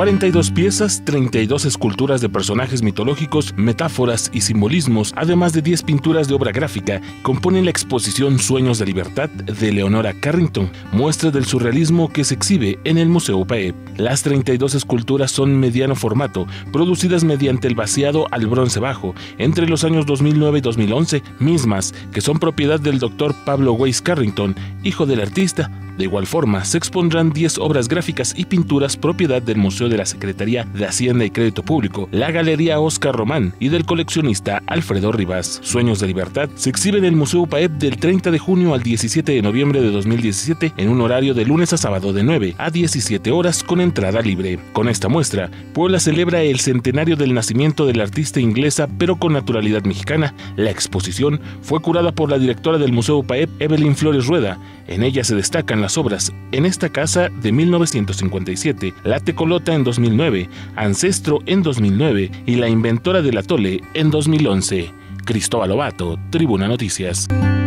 42 piezas, 32 esculturas de personajes mitológicos, metáforas y simbolismos, además de 10 pinturas de obra gráfica, componen la exposición Sueños de Libertad de Leonora Carrington, muestra del surrealismo que se exhibe en el Museo UPAEP. Las 32 esculturas son mediano formato, producidas mediante el vaciado al bronce bajo entre los años 2009 y 2011, mismas que son propiedad del Dr. Pablo Weiss Carrington, hijo del artista. De igual forma, se expondrán 10 obras gráficas y pinturas propiedad del Museo de la Secretaría de Hacienda y Crédito Público, la Galería Oscar Román y del coleccionista Alfredo Rivas. Sueños de Libertad se exhibe en el Museo UPAEP del 30 de junio al 17 de noviembre de 2017 en un horario de lunes a sábado de 9 a 17 horas con entrada libre. Con esta muestra, Puebla celebra el centenario del nacimiento de la artista inglesa pero con naturalidad mexicana. La exposición fue curada por la directora del Museo UPAEP, Evelyn Flores Rueda. En ella se destacan las obras En esta casa de 1957, La Tecolota en 2009, Ancestro en 2009 y La inventora del atole en 2011. Cristóbal Lobato, Tribuna Noticias.